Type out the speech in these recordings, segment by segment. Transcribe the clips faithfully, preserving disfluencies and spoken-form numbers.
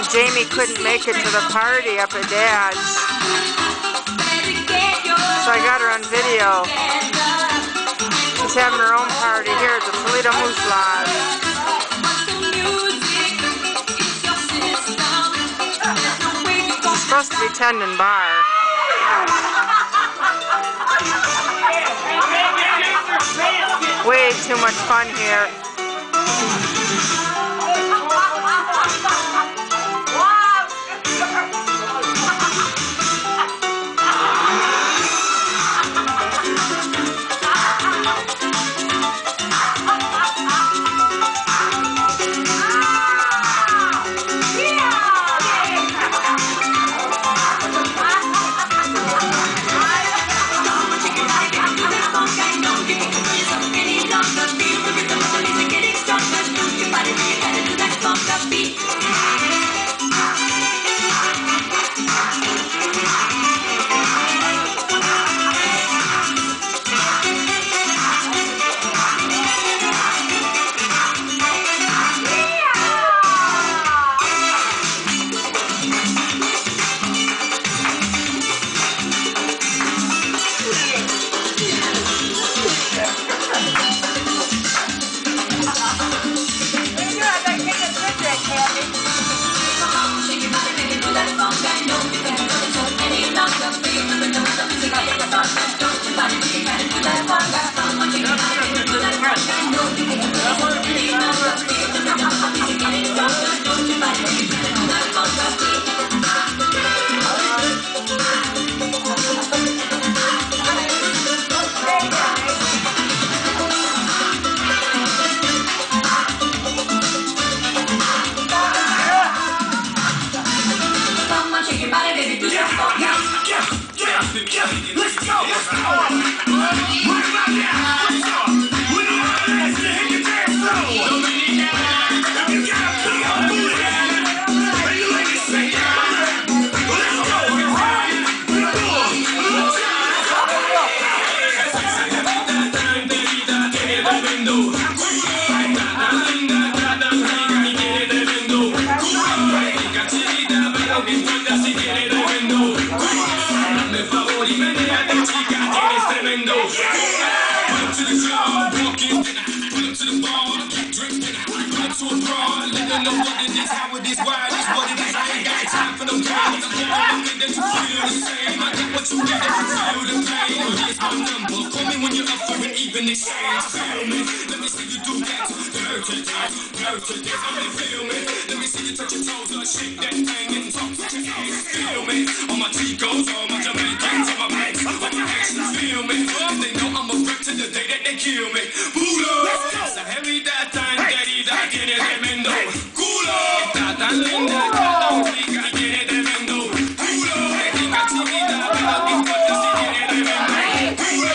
Jamie couldn't make it to the party up at Dad's, so I got her on video. She's having her own party here at the Toldeo Moose Lodge. It's supposed to be tending bar. Way too much fun here. Let's go! Let's go! Right about now! What's up? We don't want to last to hit your damn flow! You gotta put your booty in! Are you ladies say yeah? Let's go! Right! Know what it is, how it is, why it is, what it is. I ain't got time for no games. I'm hoping that you feel the same. I got what you need, that you feel the pain. Here's my number. Call me when you're up for an even exchange. Feel me? Let me see you do that. Dirty dance, dirty dance. I'm gonna feel me. Let me see you touch your toes or shake that thing and talk to your ass. Feel me? All my Chicos, all my Jamaicans, all my banks, all my actions. Feel me? They know I'm a rip to the day that they kill me. Buddha, so heavy that time, daddy, that get it, tremendo. Tan linda, tan rica, tiene tremendo culo. Rica chiquita, pero que importa si tiene tremendo culo.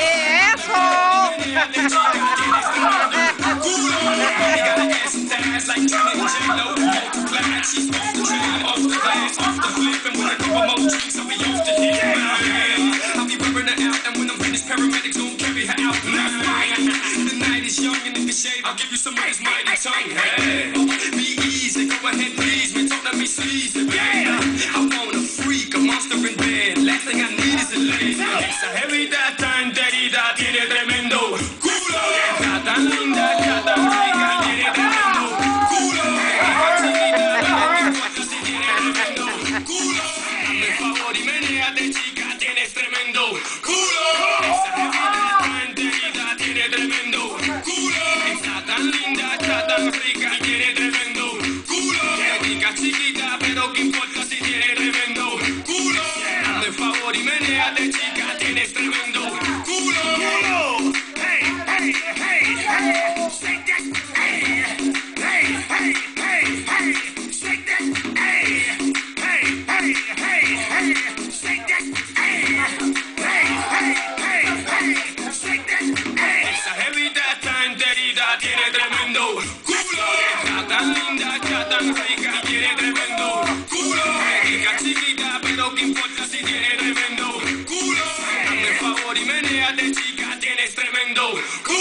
Culo. You got an ass and ass like Johnny J-Lo. Glad she's off the train, off the glass, off the flip. And when I give her more drinks, I'll be off the hit. I'll be wearing her out, and when I'm finished, paramedics gon' carry her out. The night is young, and if you shave, I'll give you some of his mighty tongue. Hey, be easy, go ahead, please. Sleazy, yeah. I want a freak, a monster in bed. Last thing I need is a lazy. So heavy that time, daddy, that tiene tremendo culo. Está tan linda, está tan rica, tiene tremendo culo. Rica chiquita, pero no importa si tiene tremendo culo. Hazme el favor y menéate, chica, tienes tremendo culo. Esa heavy that time, daddy, that tiene tremendo culo. Está tan linda, está tan rica, tiene tremendo culo. Rica chiquita, pero que importa si tiene tremendo culo. Hazme el favor y menéate, chica, tienes tremendo culo. Hey, hey, hey, hey, shake that, hey, hey, hey, hey, hey, shake that, hey, hey, hey, hey, hey, shake that, hey, hey, hey, hey, hey, shake that, hey. Esa heavy that time, daddy, that tiene tremendo culo. Está tan linda, está tan rica, tiene tremendo culo. Rica chiquita, pero que importa si tiene tremendo culo. Hazme el favor y menéate, chica, tienes tremendo culo.